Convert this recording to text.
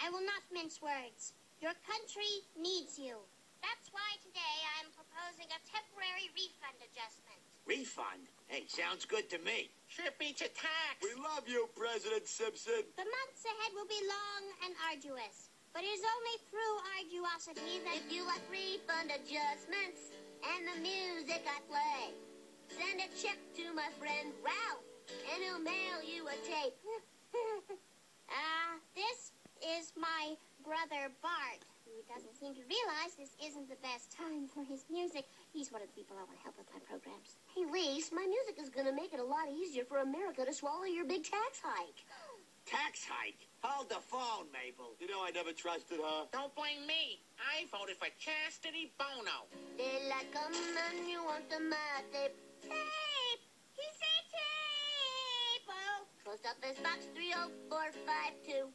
I will not mince words. Your country needs you. That's why today I'm proposing a temporary refund adjustment. Refund? Hey, sounds good to me. Sure beats a tax. We love you, President Simpson. The months ahead will be long and arduous, but it is only through arduosity that... If you like refund adjustments and the music I play, send a check to my friend Ralph, and he'll mail you a tape. This is my brother Bart, who doesn't seem to realize this isn't the best time for his music. He's one of the people I want to help with my programs. Hey, Lise, my music is going to make it a lot easier for America to swallow your big tax hike. Tax hike? Hold the phone, Mabel. You know I never trusted her. Don't blame me. I voted for Chastity Bono. De la command, you want the tape. Tape! He said tape! Oh. Post Office Box 30452.